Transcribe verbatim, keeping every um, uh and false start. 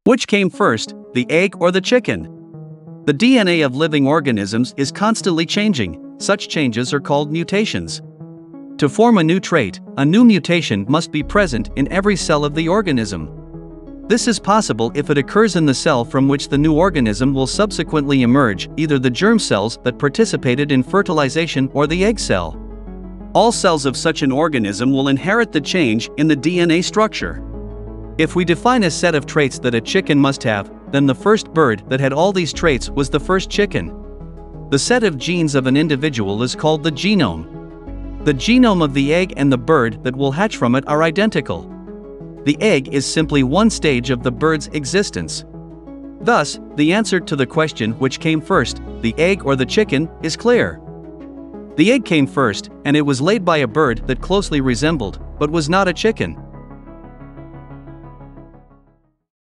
Which came first, the egg or the chicken? The D N A of living organisms is constantly changing. Such changes are called mutations. To form a new trait, a new mutation must be present in every cell of the organism. This is possible if it occurs in the cell from which the new organism will subsequently emerge, either the germ cells that participated in fertilization or the egg cell. All cells of such an organism will inherit the change in the D N A structure. If we define a set of traits that a chicken must have, then the first bird that had all these traits was the first chicken. The set of genes of an individual is called the genome. The genome of the egg and the bird that will hatch from it are identical. The egg is simply one stage of the bird's existence. Thus, the answer to the question which came first, the egg or the chicken, is clear. The egg came first, and it was laid by a bird that closely resembled, but was not a chicken.